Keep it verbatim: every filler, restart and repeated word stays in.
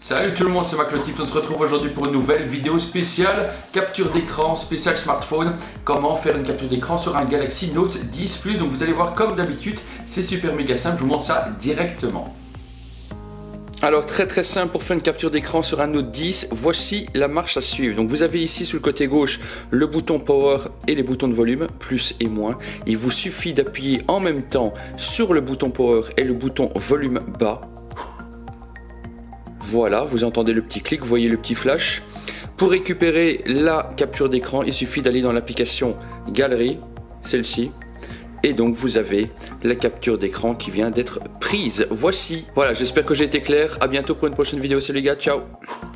Salut tout le monde, c'est MacLoTips. On se retrouve aujourd'hui pour une nouvelle vidéo spéciale capture d'écran, spécial smartphone. Comment faire une capture d'écran sur un Galaxy Note dix plus. Donc vous allez voir, comme d'habitude, c'est super méga simple. Je vous montre ça directement. Alors très très simple pour faire une capture d'écran sur un Note dix, voici la marche à suivre. Donc vous avez ici sur le côté gauche le bouton power et les boutons de volume, plus et moins. Il vous suffit d'appuyer en même temps sur le bouton power et le bouton volume bas. Voilà, vous entendez le petit clic, vous voyez le petit flash. Pour récupérer la capture d'écran, il suffit d'aller dans l'application Galerie, celle-ci. Et donc vous avez la capture d'écran qui vient d'être prise. Voici. Voilà, j'espère que j'ai été clair. À bientôt pour une prochaine vidéo. Salut les gars, ciao.